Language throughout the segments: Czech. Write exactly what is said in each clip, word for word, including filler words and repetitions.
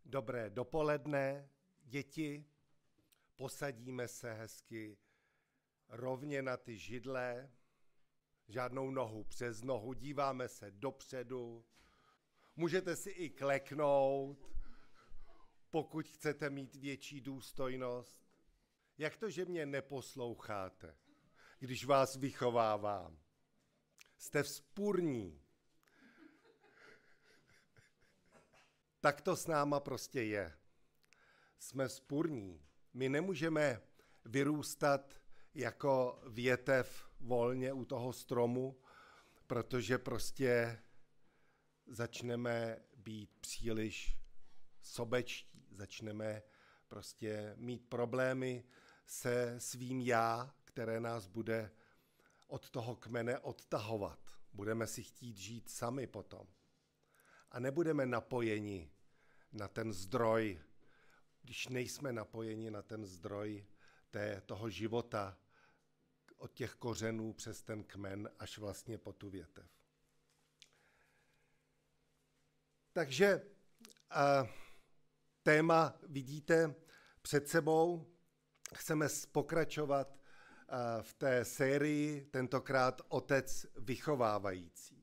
Dobré dopoledne, děti. Posadíme se hezky rovně na ty židle, žádnou nohu přes nohu, díváme se dopředu. Můžete si i kleknout, pokud chcete mít větší důstojnost. Jak to, že mě neposloucháte, když vás vychovávám? Jste vzpůrní. Tak to s náma prostě je. Jsme vzpůrní. My nemůžeme vyrůstat jako větev volně u toho stromu, protože prostě začneme být příliš sobečtí, začneme prostě mít problémy se svým já, které nás bude od toho kmene odtahovat. Budeme si chtít žít sami potom. A nebudeme napojeni na ten zdroj, když nejsme napojeni na ten zdroj té, toho života od těch kořenů přes ten kmen až vlastně po tu větev. Takže uh, téma vidíte před sebou. Chceme pokračovat uh, v té sérii, tentokrát Otec vychovávající.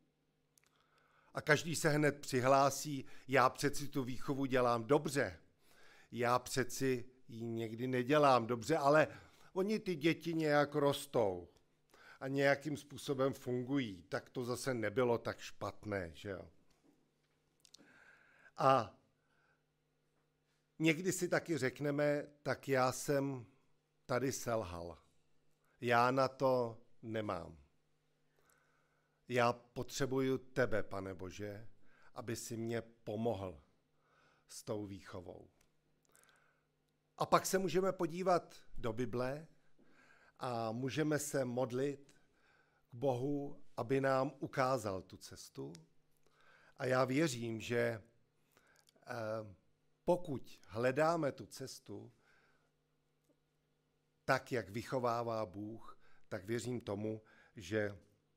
A každý se hned přihlásí, já přeci tu výchovu dělám dobře. Já přeci ji někdy nedělám dobře, ale oni ty děti nějak rostou a nějakým způsobem fungují. Tak to zase nebylo tak špatné, že jo. A někdy si taky řekneme, tak já jsem tady selhal. Já na to nemám. Já potřebuju tebe, Pane Bože, aby si mě pomohl s tou výchovou. A pak se můžeme podívat do Bible a můžeme se modlit k Bohu, aby nám ukázal tu cestu. A já věřím, že pokud hledáme tu cestu tak, jak vychovává Bůh, tak věřím tomu, že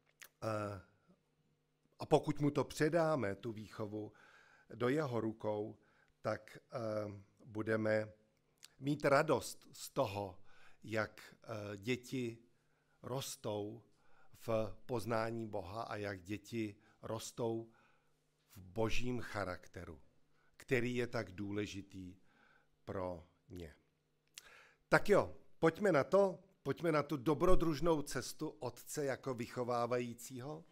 a pokud mu to předáme, tu výchovu, do jeho rukou, tak budeme mít radost z toho, jak děti rostou v poznání Boha a jak děti rostou v božím charakteru, který je tak důležitý pro ně. Tak jo, pojďme na to. Pojďme na tu dobrodružnou cestu otce jako vychovávajícího.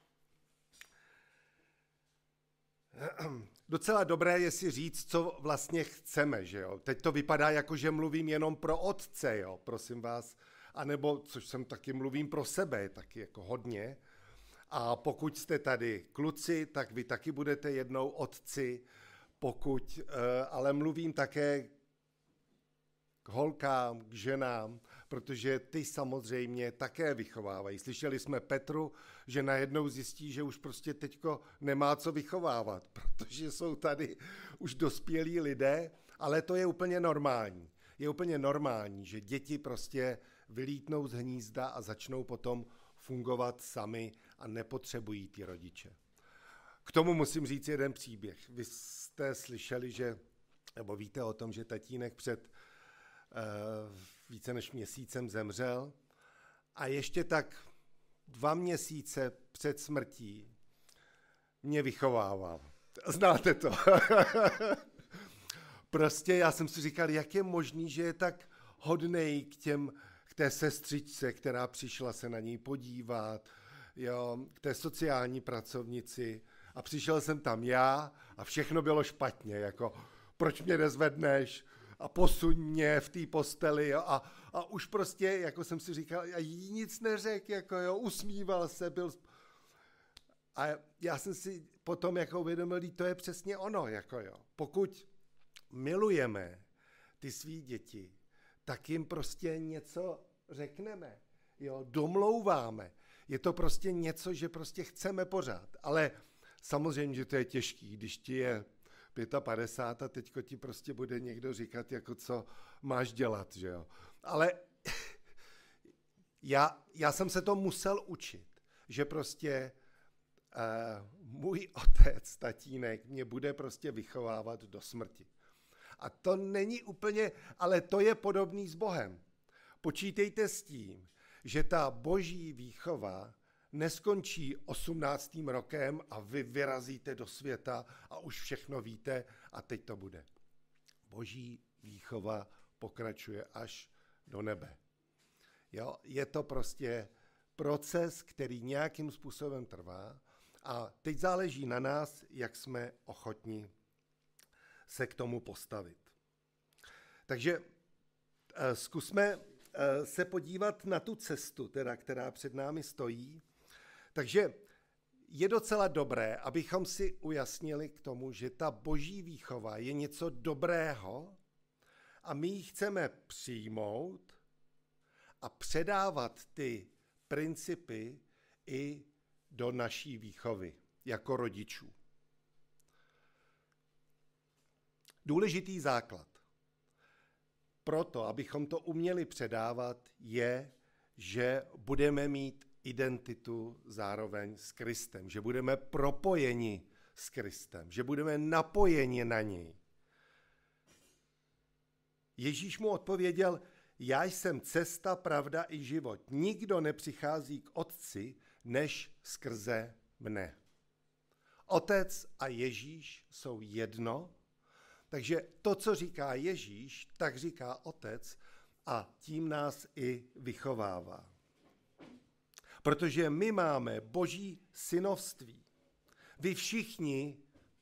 Docela dobré je si říct, co vlastně chceme, že jo. Teď to vypadá jako, že mluvím jenom pro otce, jo, prosím vás. A nebo, což jsem taky mluvím pro sebe, taky jako hodně. A pokud jste tady kluci, tak vy taky budete jednou otci. Pokud, ale mluvím také k holkám, k ženám, protože ty samozřejmě také vychovávají. Slyšeli jsme Petru, že najednou zjistí, že už prostě teďko nemá co vychovávat, protože jsou tady už dospělí lidé, ale to je úplně normální. Je úplně normální, že děti prostě vylítnou z hnízda a začnou potom fungovat sami a nepotřebují ty rodiče. K tomu musím říct jeden příběh. Vy jste slyšeli, že, nebo víte o tom, že tatínek před více než měsícem zemřel a ještě tak dva měsíce před smrtí mě vychovával. Znáte to? Prostě já jsem si říkal, jak je možný, že je tak hodnej k těm, k té sestřičce, která přišla se na něj podívat, jo, k té sociální pracovnici a přišel jsem tam já a všechno bylo špatně, jako proč mě nezvedneš, a posuň mě v té posteli, jo, a, a už prostě, jako jsem si říkal, a jí nic neřekl, jako jo, usmíval se, byl... A já jsem si potom jako uvědomil, že to je přesně ono, jako jo. Pokud milujeme ty svý děti, tak jim prostě něco řekneme, jo, domlouváme. Je to prostě něco, že prostě chceme pořád, ale samozřejmě, že to je těžký, když ti je padesát pět a teďko ti prostě bude někdo říkat, jako co máš dělat, že jo. Ale já, já jsem se to musel učit, že prostě uh, můj otec, tatínek, mě bude prostě vychovávat do smrti. A to není úplně, ale to je podobný s Bohem. Počítejte s tím, že ta boží výchova neskončí osmnáctým rokem a vy vyrazíte do světa a už všechno víte a teď to bude. Boží výchova pokračuje až do nebe. Jo? Je to prostě proces, který nějakým způsobem trvá a teď záleží na nás, jak jsme ochotní se k tomu postavit. Takže uh, zkusme uh, se podívat na tu cestu, teda, která před námi stojí. Takže je docela dobré, abychom si ujasnili k tomu, že ta boží výchova je něco dobrého a my ji chceme přijmout a předávat ty principy i do naší výchovy jako rodičů. Důležitý základ proto, abychom to uměli předávat, je, že budeme mít identitu zároveň s Kristem, že budeme propojeni s Kristem, že budeme napojeni na něj. Ježíš mu odpověděl, já jsem cesta, pravda i život. Nikdo nepřichází k Otci, než skrze mne. Otec a Ježíš jsou jedno, takže to, co říká Ježíš, tak říká Otec a tím nás i vychovává. Protože my máme boží synovství. Vy všichni,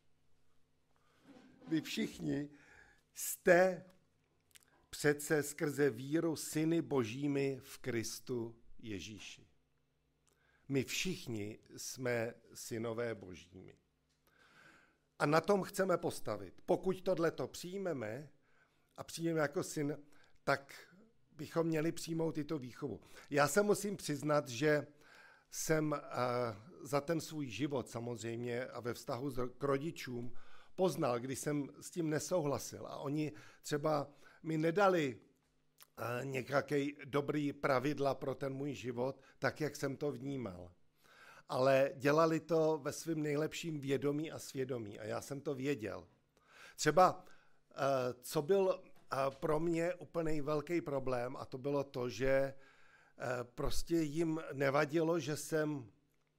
vy všichni jste přece skrze víru syny božími v Kristu Ježíši. My všichni jsme synové božími. A na tom chceme postavit. Pokud tohleto přijmeme a přijmeme jako syn, tak bychom měli přijmout tyto výchovu. Já se musím přiznat, že jsem uh, za ten svůj život samozřejmě a ve vztahu k rodičům poznal, když jsem s tím nesouhlasil. A oni třeba mi nedali uh, nějaký dobrý pravidla pro ten můj život, tak, jak jsem to vnímal. Ale dělali to ve svém nejlepším vědomí a svědomí. A já jsem to věděl. Třeba, uh, co byl uh, pro mě úplně velký problém, a to bylo to, že uh, prostě jim nevadilo, že jsem uh,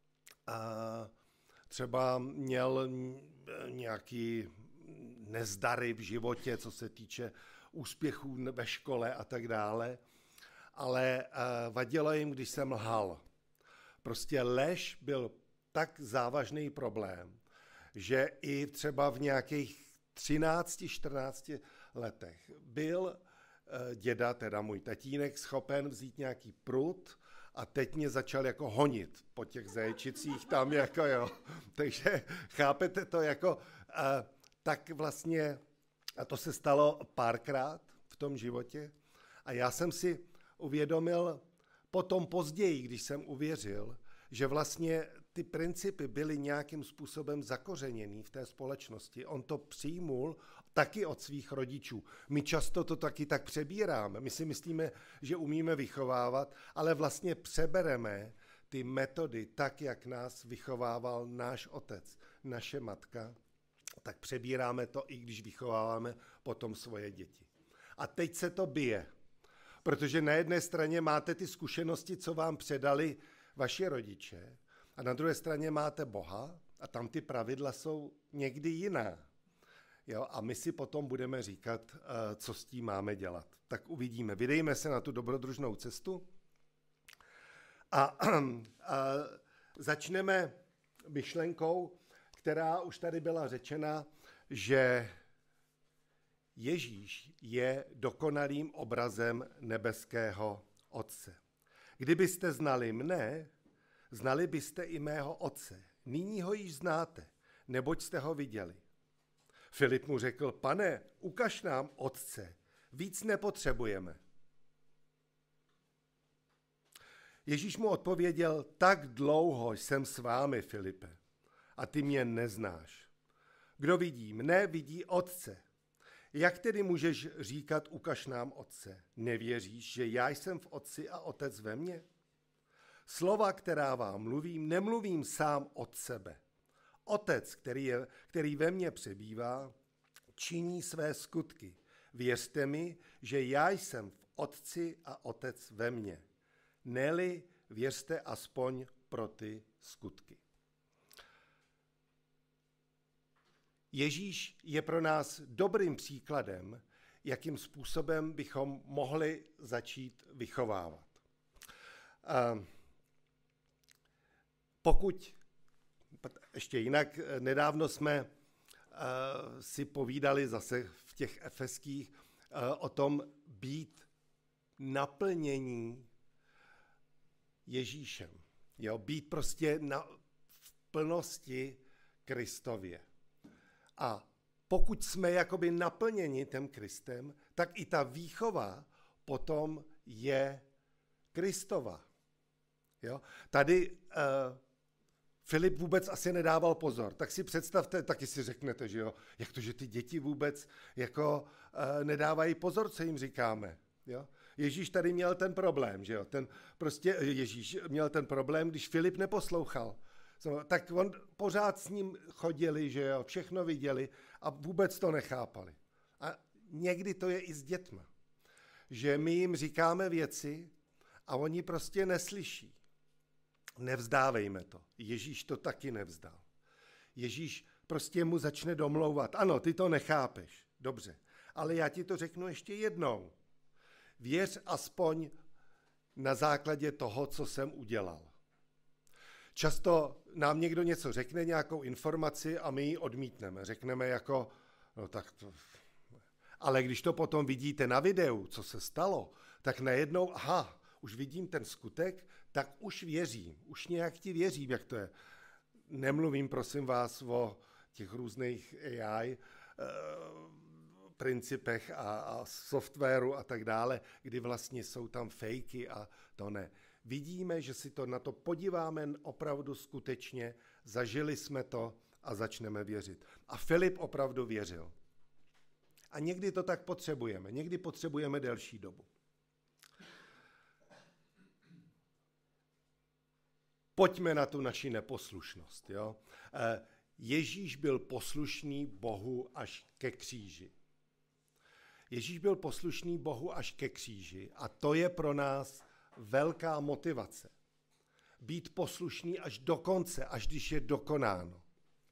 třeba měl nějaký nezdary v životě, co se týče úspěchů ve škole a tak dále, ale uh, vadilo jim, když jsem lhal. Prostě lež byl tak závažný problém, že i třeba v nějakých třinácti, čtrnácti letech byl uh, děda, teda můj tatínek, schopen vzít nějaký prut a teď mě začal jako honit po těch zaječicích tam jako jo. Takže chápete to jako, uh, tak vlastně, a to se stalo párkrát v tom životě a já jsem si uvědomil potom později, když jsem uvěřil, že vlastně ty principy byly nějakým způsobem zakořeněný v té společnosti. On to přijmul taky od svých rodičů. My často to taky tak přebíráme. My si myslíme, že umíme vychovávat, ale vlastně přebereme ty metody tak, jak nás vychovával náš otec, naše matka, tak přebíráme to, i když vychováváme potom svoje děti. A teď se to bije. Protože na jedné straně máte ty zkušenosti, co vám předali vaši rodiče, a na druhé straně máte Boha a tam ty pravidla jsou někdy jiná. Jo? A my si potom budeme říkat, co s tím máme dělat. Tak uvidíme. Vydejme se na tu dobrodružnou cestu a, a začneme myšlenkou, která už tady byla řečena, že Ježíš je dokonalým obrazem nebeského Otce. Kdybyste znali mne, znali byste i mého Otce. Nyní ho již znáte, neboť jste ho viděli. Filip mu řekl, pane, ukaž nám Otce, víc nepotřebujeme. Ježíš mu odpověděl, tak dlouho jsem s vámi, Filipe, a ty mě neznáš. Kdo vidí mne, vidí Otce. Jak tedy můžeš říkat, ukaž nám Otce? Nevěříš, že já jsem v Otci a Otec ve mně? Slova, která vám mluvím, nemluvím sám od sebe. Otec, který, je, který ve mně přebývá, činí své skutky. Věřte mi, že já jsem v Otci a Otec ve mně. Ne-li, věřte aspoň pro ty skutky. Ježíš je pro nás dobrým příkladem, jakým způsobem bychom mohli začít vychovávat. Pokud, ještě jinak, nedávno jsme si povídali zase v těch efeských o tom být naplnění Ježíšem. Jo, být prostě na, v plnosti Kristově. A pokud jsme jakoby naplněni tím Kristem, tak i ta výchova potom je Kristova. Jo? Tady uh, Filip vůbec asi nedával pozor. Tak si představte, taky si řeknete, že jo, jak to, že ty děti vůbec jako uh, nedávají pozor, co jim říkáme. Jo? Ježíš tady měl ten problém, že jo, ten prostě Ježíš měl ten problém, když Filip neposlouchal. Tak on pořád s ním chodili, že jo, všechno viděli a vůbec to nechápali. A někdy to je i s dětma, že my jim říkáme věci a oni prostě neslyší. Nevzdávejme to. Ježíš to taky nevzdal. Ježíš prostě mu začne domlouvat. Ano, ty to nechápeš, dobře, ale já ti to řeknu ještě jednou. Věř aspoň na základě toho, co jsem udělal. Často nám někdo něco řekne, nějakou informaci a my ji odmítneme. Řekneme jako, no tak to... Ale když to potom vidíte na videu, co se stalo, tak najednou, aha, už vidím ten skutek, tak už věřím. Už nějak ti věřím, jak to je. Nemluvím, prosím vás, o těch různých A I eh, principech a, a softwaru a tak dále, kdy vlastně jsou tam fejky a to ne. Vidíme, že si to na to podíváme opravdu skutečně, zažili jsme to a začneme věřit. A Filip opravdu věřil. A někdy to tak potřebujeme, někdy potřebujeme delší dobu. Pojďme na tu naši neposlušnost. Jo? Ježíš byl poslušný Bohu až ke kříži. Ježíš byl poslušný Bohu až ke kříži a to je pro nás velká motivace. Být poslušný až do konce, až když je dokonáno.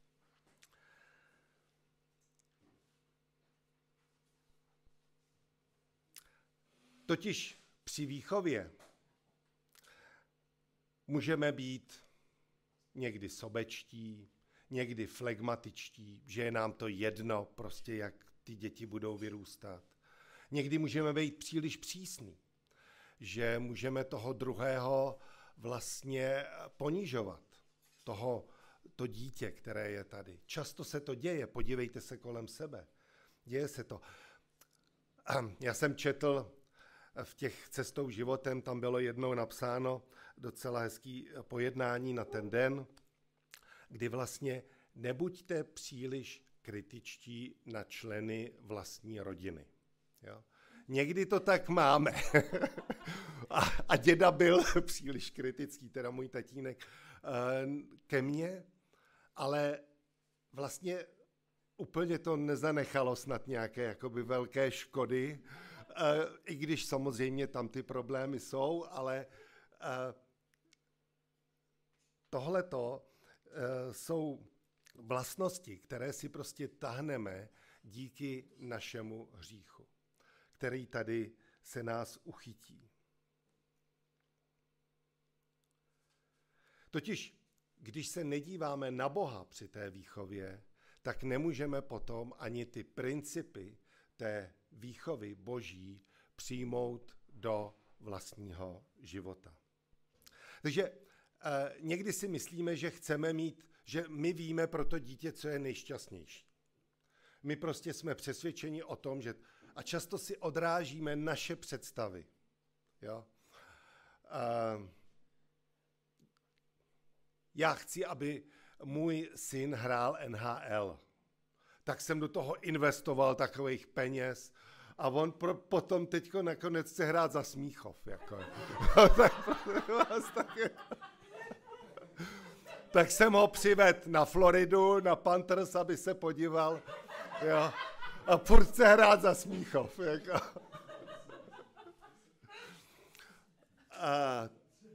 Totiž při výchově můžeme být někdy sobečtí, někdy flegmatičtí, že je nám to jedno, prostě jak ty děti budou vyrůstat. Někdy můžeme být příliš přísní, že můžeme toho druhého vlastně ponižovat, toho, to dítě, které je tady. Často se to děje, podívejte se kolem sebe. Děje se to. Já jsem četl v těch Cestou životem, tam bylo jednou napsáno docela hezký pojednání na ten den, kdy vlastně nebuďte příliš kritičtí na členy vlastní rodiny. Jo? Někdy to tak máme. a, a děda byl příliš kritický, teda můj tatínek, ke mně, ale vlastně úplně to nezanechalo snad nějaké jakoby velké škody, i když samozřejmě tam ty problémy jsou, ale tohleto jsou vlastnosti, které si prostě tahneme díky našemu hříchu, který tady se nás uchytí. Totiž, když se nedíváme na Boha při té výchově, tak nemůžeme potom ani ty principy té výchovy Boží přijmout do vlastního života. Takže eh, někdy si myslíme, že chceme mít, že my víme pro to dítě, co je nejšťastnější. My prostě jsme přesvědčeni o tom, že a často si odrážíme naše představy. Jo? Eh, já chci, aby můj syn hrál N H L. Tak jsem do toho investoval takových peněz a on pro, potom teďko nakonec chce hrát za Smíchov. Jako. tak, tak, tak jsem ho přivedl na Floridu, na Panthers, aby se podíval. Jo. a furt se hrát za Smíchov. Jako. A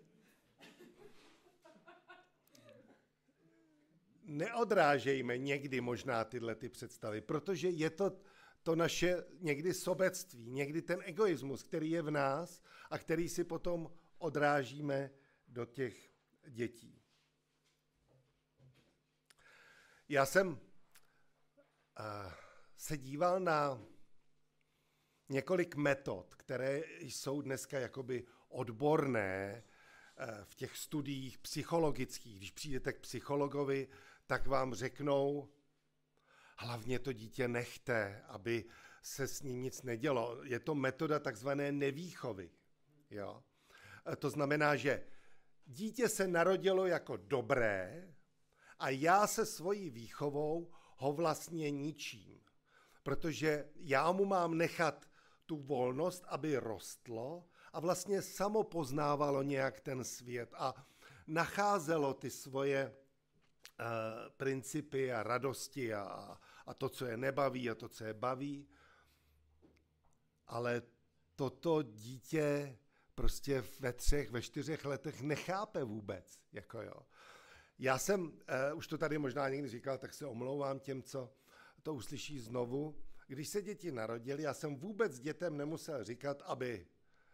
neodrážejme někdy možná tyhle ty představy, protože je to to naše někdy sobectví, někdy ten egoismus, který je v nás a který si potom odrážíme do těch dětí. Já jsem uh, se díval na několik metod, které jsou dneska jakoby odborné uh, v těch studiích psychologických. Když přijdete k psychologovi, tak vám řeknou, hlavně to dítě nechte, aby se s ním nic nedělo. Je to metoda takzvané nevýchovy. Jo? To znamená, že dítě se narodilo jako dobré a já se svojí výchovou ho vlastně ničím. Protože já mu mám nechat tu volnost, aby rostlo a vlastně samo poznávalo nějak ten svět a nacházelo ty svoje uh, principy a radosti a, a to, co je nebaví a to, co je baví. Ale toto dítě prostě ve třech, ve čtyřech letech nechápe vůbec. Jako jo. Já jsem, uh, už to tady možná někdy říkal, tak se omlouvám těm, co to uslyší znovu. Když se děti narodily, já jsem vůbec dětem nemusel říkat, aby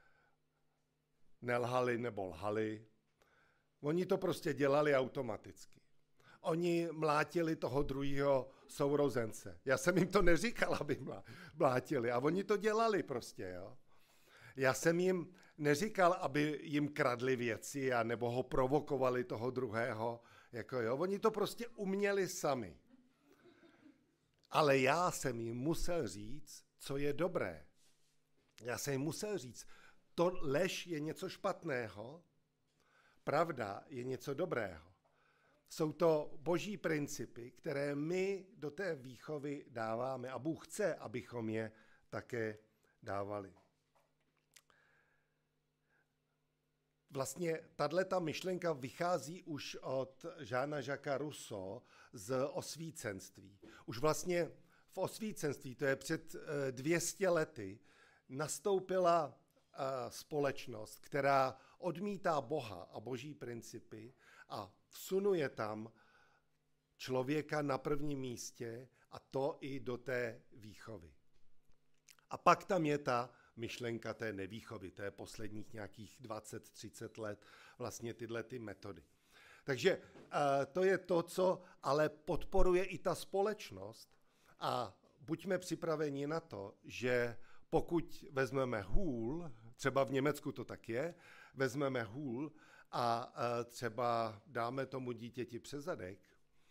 nelhali nebo lhali. Oni to prostě dělali automaticky. Oni mlátili toho druhého sourozence. Já jsem jim to neříkal, aby mlátili. A oni to dělali prostě, jo. Já jsem jim neříkal, aby jim kradli věci a nebo ho provokovali toho druhého. Jako jo. Oni to prostě uměli sami. Ale já jsem jim musel říct, co je dobré. Já jsem jim musel říct, to lež je něco špatného, pravda je něco dobrého. Jsou to boží principy, které my do té výchovy dáváme a Bůh chce, abychom je také dávali. Vlastně tato myšlenka vychází už od Jeana Jacquesa Rousseau z osvícenství. Už vlastně v osvícenství, to je před dvěma sty lety, nastoupila společnost, která odmítá Boha a boží principy a vsunuje tam člověka na prvním místě a to i do té výchovy. A pak tam je ta myšlenka té nevýchovy, to je posledních nějakých dvacet třicet let vlastně tyhle ty metody. Takže uh, to je to, co ale podporuje i ta společnost a buďme připraveni na to, že pokud vezmeme hůl, třeba v Německu to tak je, vezmeme hůl a uh, třeba dáme tomu dítěti přes zadek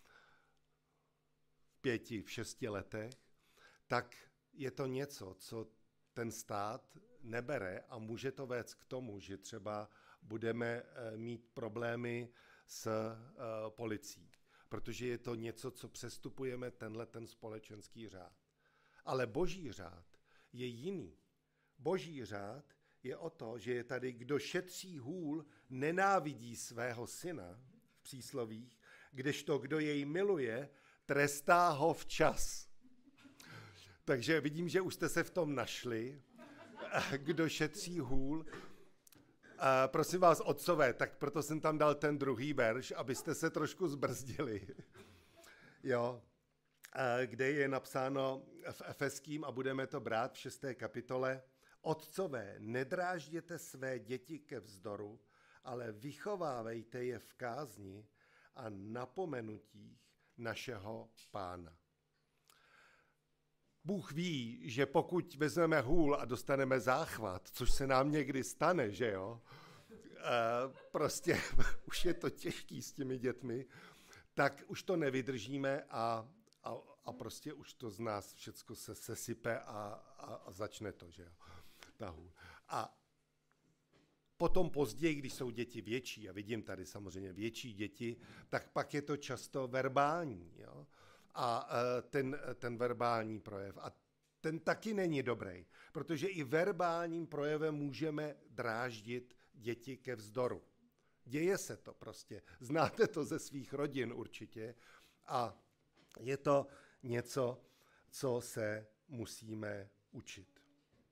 v pěti, v šesti letech, tak je to něco, co ten stát nebere a může to vést k tomu, že třeba budeme mít problémy s uh, policií, protože je to něco, co přestupujeme tenhle ten společenský řád. Ale boží řád je jiný. Boží řád je o to, že je tady, kdo šetří hůl, nenávidí svého syna v příslovích, kdežto kdo jej miluje, trestá ho včas. Takže vidím, že už jste se v tom našli. Kdo šetří hůl. A prosím vás, otcové, tak proto jsem tam dal ten druhý verš, abyste se trošku zbrzdili. Jo. A kde je napsáno v Efeským, a budeme to brát v šesté kapitole, otcové, nedrážděte své děti ke vzdoru, ale vychovávejte je v kázni a napomenutích našeho Pána. Bůh ví, že pokud vezmeme hůl a dostaneme záchvat, což se nám někdy stane, že jo, e, prostě už je to těžký s těmi dětmi, tak už to nevydržíme a, a, a prostě už to z nás všecko se sesype a, a, a začne to, že jo, ta hůl. A potom později, když jsou děti větší, a vidím tady samozřejmě větší děti, tak pak je to často verbální, jo. A ten, ten verbální projev. A ten taky není dobrý, protože i verbálním projevem můžeme dráždit děti ke vzdoru. Děje se to prostě. Znáte to ze svých rodin určitě. A je to něco, co se musíme učit.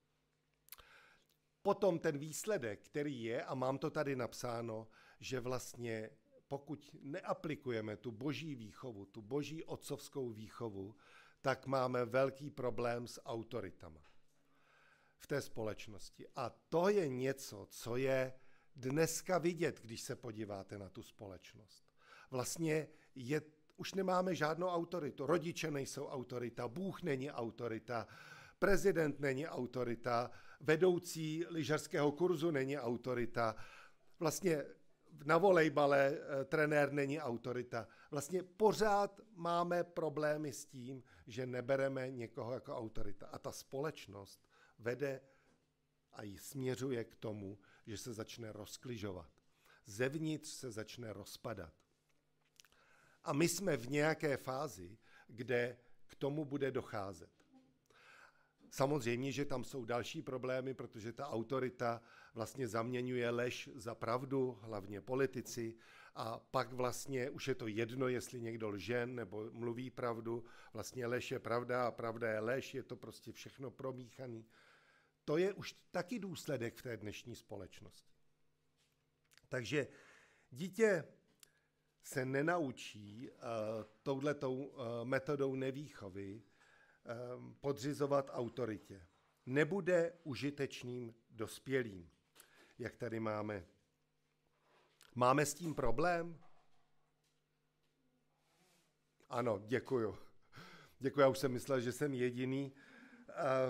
Potom ten výsledek, který je, a mám to tady napsáno, že vlastně pokud neaplikujeme tu boží výchovu, tu boží otcovskou výchovu, tak máme velký problém s autoritama v té společnosti. A to je něco, co je dneska vidět, když se podíváte na tu společnost. Vlastně je, už nemáme žádnou autoritu. Rodiče nejsou autorita, Bůh není autorita, prezident není autorita, vedoucí lyžařského kurzu není autorita, vlastně na volejbale trenér není autorita. Vlastně pořád máme problémy s tím, že nebereme někoho jako autorita. A ta společnost vede a ji směřuje k tomu, že se začne rozkližovat. Zevnitř se začne rozpadat. A my jsme v nějaké fázi, kde k tomu bude docházet. Samozřejmě, že tam jsou další problémy, protože ta autorita vlastně zaměňuje lež za pravdu, hlavně politici, a pak vlastně už je to jedno, jestli někdo lže nebo mluví pravdu, vlastně lež je pravda a pravda je lež, je to prostě všechno promíchaný. To je už taky důsledek v té dnešní společnosti. Takže dítě se nenaučí uh, touhletou uh, metodou nevýchovy um, podřizovat autoritě. Nebude užitečným dospělým, jak tady máme. Máme s tím problém? Ano, děkuju. Děkuju, já už jsem myslel, že jsem jediný. Uh,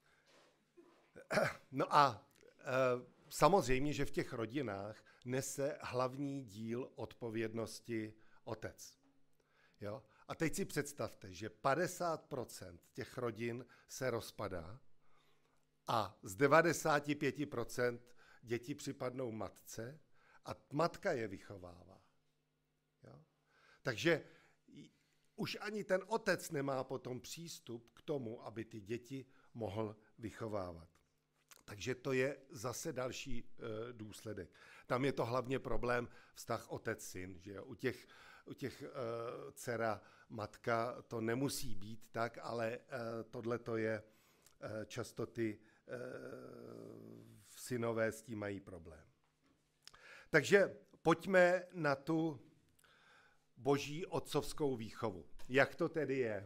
no a uh, samozřejmě, že v těch rodinách nese hlavní díl odpovědnosti otec. Jo? A teď si představte, že padesát procent těch rodin se rozpadá a z devadesát pět procent děti připadnou matce a matka je vychovává. Jo? Takže už ani ten otec nemá potom přístup k tomu, aby ty děti mohl vychovávat. Takže to je zase další e, důsledek. Tam je to hlavně problém vztah otec-syn. Že jo? U těch, u těch e, dcera, matka to nemusí být tak, ale e, tohle to je e, často ty e, synové s tím mají problém. Takže pojďme na tu boží otcovskou výchovu. Jak to tedy je?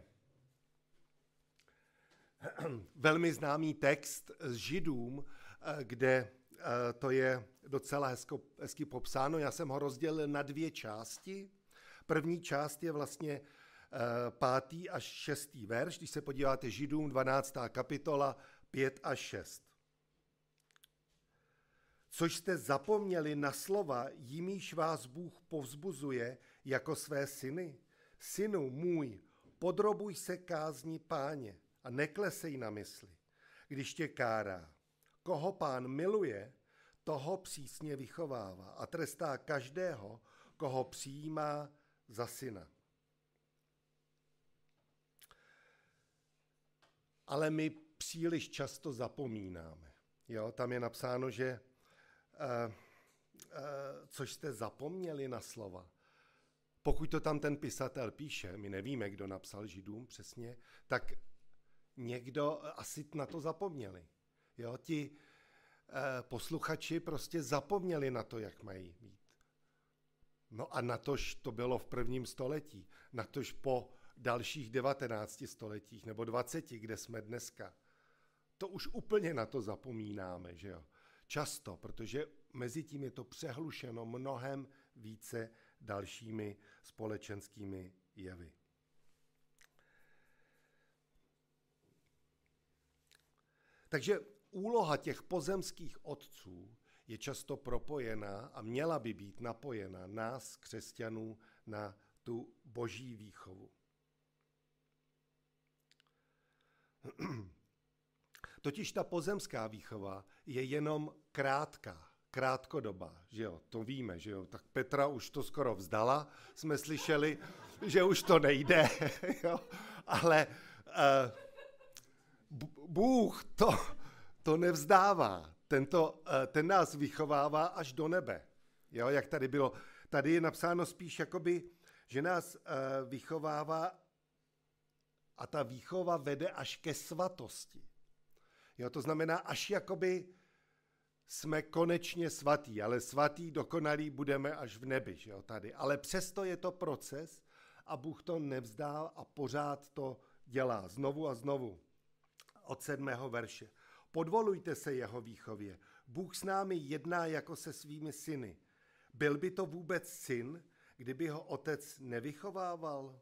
Velmi známý text z Židům, kde to je docela hezko, hezky popsáno. Já jsem ho rozdělil na dvě části. První část je vlastně pátý až šestý verš. Když se podíváte Židům, dvanáctá kapitola, pět až šest. Což jste zapomněli na slova, jimiž vás Bůh povzbuzuje jako své syny. Synu můj, podrobuj se kázni Páně a neklesej na mysli, když tě kárá. Koho Pán miluje, toho přísně vychovává a trestá každého, koho přijímá za syna. Ale my příliš často zapomínáme. Jo, tam je napsáno, že uh, uh, což jste zapomněli na slova. Pokud to tam ten pisatel píše, my nevíme, kdo napsal Židům přesně, tak někdo asi na to zapomněli. Jo, ti eh, posluchači prostě zapomněli na to, jak mají být. No a natož to bylo v prvním století, natož po dalších devatenácti stoletích nebo dvaceti, kde jsme dneska. To už úplně na to zapomínáme, že jo. Často, protože mezi tím je to přehlušeno mnohem více dalšími společenskými jevy. Takže úloha těch pozemských otců je často propojená a měla by být napojena nás, křesťanů, na tu boží výchovu. Totiž ta pozemská výchova je jenom krátká, krátkodobá, že jo, to víme, že jo, tak Petra už to skoro vzdala, jsme slyšeli, že už to nejde, jo, ale uh, Bůh to, to nevzdává, Tento, uh, ten nás vychovává až do nebe, jo, jak tady bylo, tady je napsáno spíš jakoby, že nás uh, vychovává A ta výchova vede až ke svatosti. Jo, to znamená, až jakoby jsme konečně svatí, ale svatý, dokonalý budeme až v nebi, že jo, tady. Ale přesto je to proces a Bůh to nevzdá a pořád to dělá znovu a znovu. Od sedmého verše. Podvolujte se jeho výchově. Bůh s námi jedná jako se svými syny. Byl by to vůbec syn, kdyby ho otec nevychovával?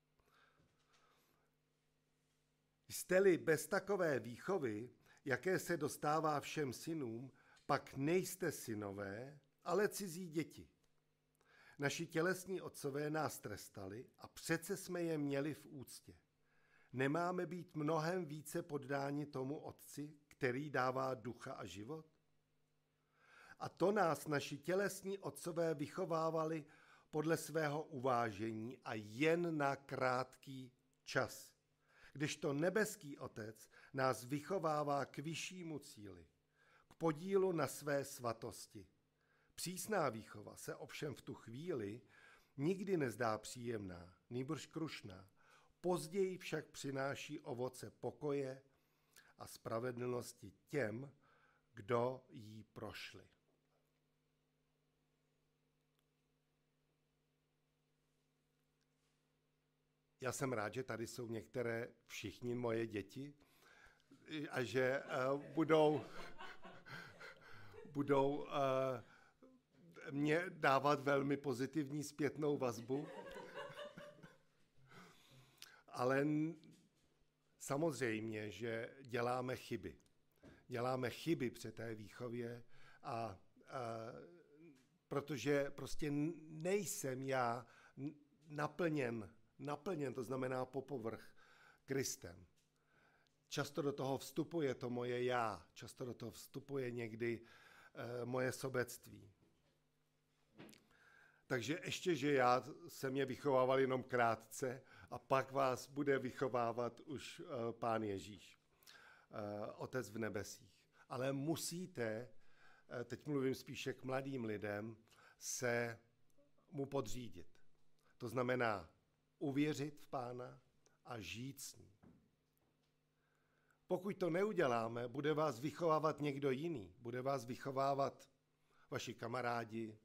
Jste-li bez takové výchovy, jaké se dostává všem synům, pak nejste synové, ale cizí děti. Naši tělesní otcové nás trestali a přece jsme je měli v úctě. Nemáme být mnohem více poddáni tomu otci, který dává ducha a život? A to nás naši tělesní otcové vychovávali podle svého uvážení a jen na krátký čas. Kdežto nebeský otec nás vychovává k vyššímu cíli, k podílu na své svatosti. Přísná výchova se ovšem v tu chvíli nikdy nezdá příjemná, nýbrž krušná. Později však přináší ovoce pokoje a spravedlnosti těm, kdo jí prošli. Já jsem rád, že tady jsou některé všichni moje děti a že uh, budou, budou uh, mě dávat velmi pozitivní zpětnou vazbu. Ale samozřejmě, že děláme chyby. Děláme chyby při té výchově, a, a, protože prostě nejsem já naplněn, naplněn, to znamená po povrch, Kristem. Často do toho vstupuje to moje já, často do toho vstupuje někdy e, moje sobectví. Takže ještě, že já jsem je vychovával jenom krátce a pak vás bude vychovávat už uh, Pán Ježíš, uh, Otec v nebesích. Ale musíte, uh, teď mluvím spíše k mladým lidem, se mu podřídit. To znamená uvěřit v Pána a žít s ním. Pokud to neuděláme, bude vás vychovávat někdo jiný. Bude vás vychovávat vaši kamarádi,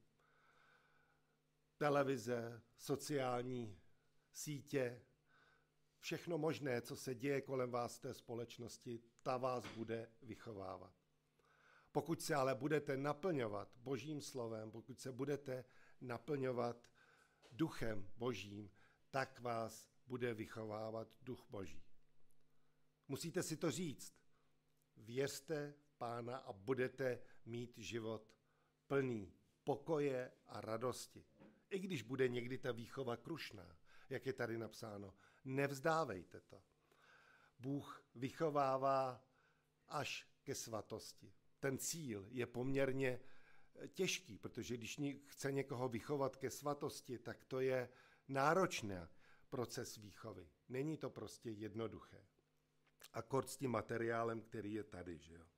televize, sociální sítě, všechno možné, co se děje kolem vás v té společnosti, ta vás bude vychovávat. Pokud se ale budete naplňovat Božím slovem, pokud se budete naplňovat duchem Božím, tak vás bude vychovávat duch Boží. Musíte si to říct. Věřte v Pána a budete mít život plný pokoje a radosti. I když bude někdy ta výchova krušná, jak je tady napsáno, nevzdávejte to. Bůh vychovává až ke svatosti. Ten cíl je poměrně těžký, protože když chce někoho vychovat ke svatosti, tak to je náročný proces výchovy. Není to prostě jednoduché. Akord s tím materiálem, který je tady, že jo.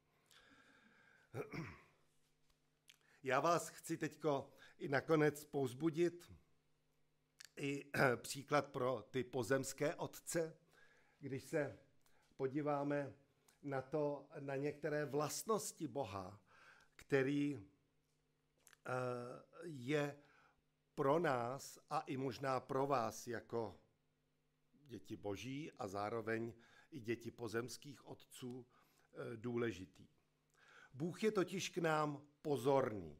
Já vás chci teďko i nakonec povzbudit, i příklad pro ty pozemské otce, když se podíváme na to, na některé vlastnosti Boha, který je pro nás a i možná pro vás jako děti Boží a zároveň i děti pozemských otců důležitý. Bůh je totiž k nám pozorný.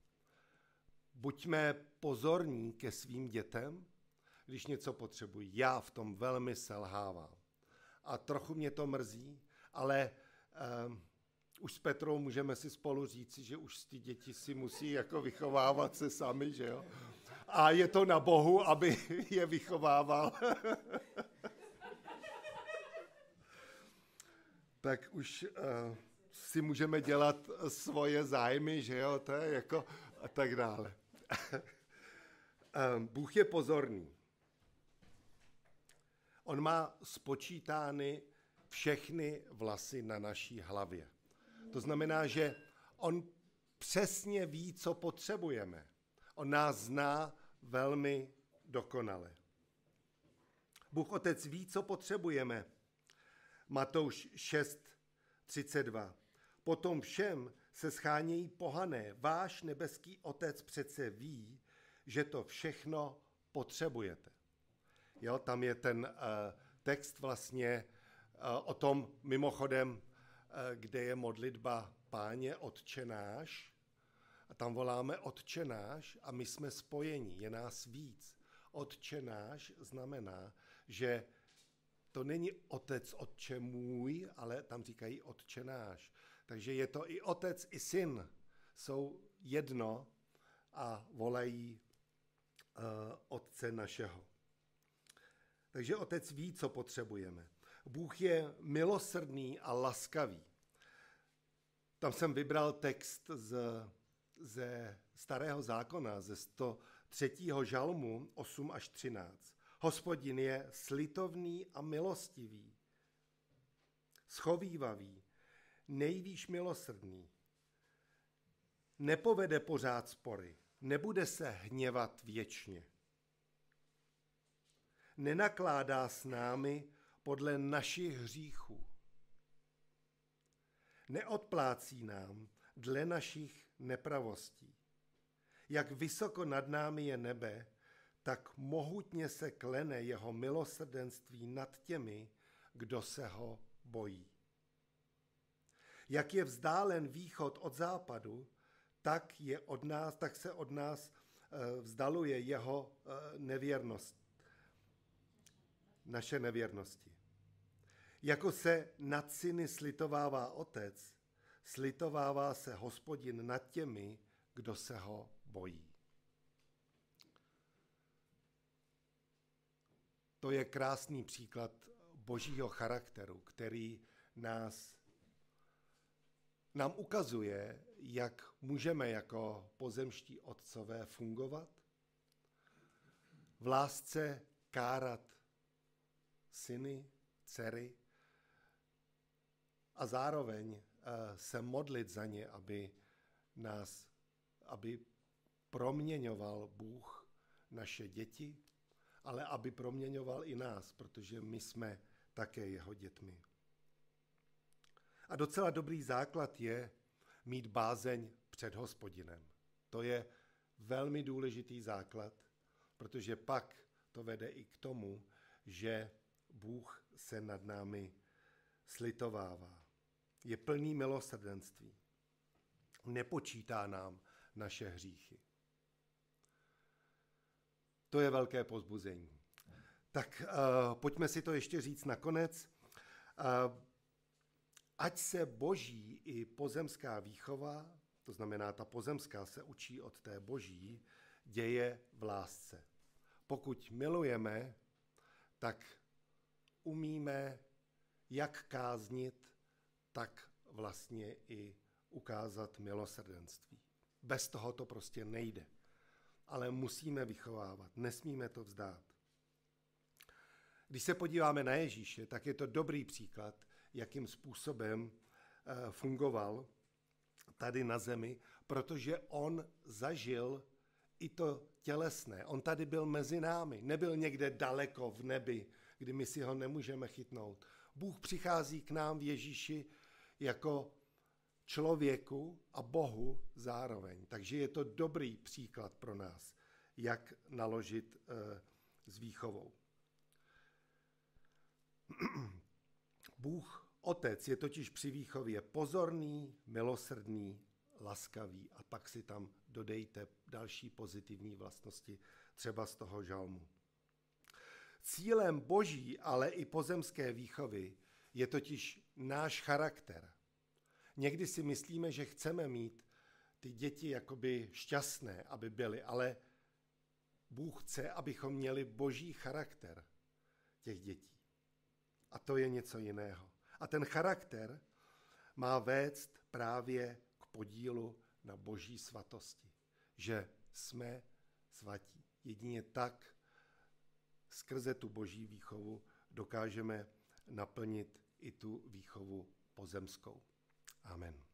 Buďme pozorní ke svým dětem, když něco potřebují. Já v tom velmi selhávám. A trochu mě to mrzí, ale uh, už s Petrou můžeme si spolu říci, že už ty děti si musí jako vychovávat se sami, že jo? A je to na Bohu, aby je vychovával. Tak už uh, si můžeme dělat svoje zájmy, že jo, to je jako a tak dále. Bůh je pozorný. On má spočítány všechny vlasy na naší hlavě. To znamená, že on přesně ví, co potřebujeme. On nás zná velmi dokonale. Bůh Otec ví, co potřebujeme. Matouš šest třicet dva. Potom všem se schánějí pohané. Váš nebeský Otec přece ví, že to všechno potřebujete. Jo, tam je ten uh, text vlastně uh, o tom, mimochodem, uh, kde je modlitba Páně Otče náš. A tam voláme Otče náš a my jsme spojeni, je nás víc. Otče náš znamená, že to není Otec Otče můj, ale tam říkají Otče náš. Takže je to i Otec, i Syn jsou jedno a volají uh, Otce našeho. Takže Otec ví, co potřebujeme. Bůh je milosrdný a laskavý. Tam jsem vybral text z, ze Starého zákona, ze sto třetího žalmu osm až třináct. Hospodin je slitovný a milostivý, schovívavý, nejvýš milosrdný. Nepovede pořád spory, nebude se hněvat věčně. Nenakládá s námi podle našich hříchů. Neodplácí nám dle našich nepravostí. Jak vysoko nad námi je nebe, tak mohutně se klene jeho milosrdenství nad těmi, kdo se ho bojí. Jak je vzdálen východ od západu, tak, je od nás, tak se od nás vzdaluje jeho nevěrnost, naše nevěrnosti. Jako se nad syny slitovává Otec, slitovává se Hospodin nad těmi, kdo se ho bojí. To je krásný příklad božího charakteru, který nás, nám ukazuje, jak můžeme jako pozemští otcové fungovat. V lásce kárat syny, dcery a zároveň se modlit za ně, aby nás, aby proměňoval Bůh naše děti, ale aby proměňoval i nás, protože my jsme také jeho dětmi. A docela dobrý základ je mít bázeň před Hospodinem. To je velmi důležitý základ, protože pak to vede i k tomu, že Bůh se nad námi slitovává. Je plný milosrdenství. Nepočítá nám naše hříchy. To je velké povzbuzení. Tak uh, pojďme si to ještě říct nakonec. Uh, ať se boží i pozemská výchova, to znamená ta pozemská se učí od té boží, děje v lásce. Pokud milujeme, tak umíme jak káznit, tak vlastně i ukázat milosrdenství. Bez toho to prostě nejde. Ale musíme vychovávat, nesmíme to vzdát. Když se podíváme na Ježíše, tak je to dobrý příklad, jakým způsobem fungoval tady na zemi, protože on zažil i to tělesné. On tady byl mezi námi, nebyl někde daleko v nebi, kdy my si ho nemůžeme chytnout. Bůh přichází k nám v Ježíši jako člověku a Bohu zároveň. Takže je to dobrý příklad pro nás, jak naložit e, s výchovou. Bůh Otec je totiž při výchově pozorný, milosrdný, laskavý a pak si tam dodejte další pozitivní vlastnosti, třeba z toho žalmu. Cílem boží, ale i pozemské výchovy je totiž náš charakter. Někdy si myslíme, že chceme mít ty děti jakoby šťastné, aby byly, ale Bůh chce, abychom měli boží charakter těch dětí. A to je něco jiného. A ten charakter má vést právě k podílu na boží svatosti. Že jsme svatí. Jedině tak skrze tu boží výchovu dokážeme naplnit i tu výchovu pozemskou. Amen.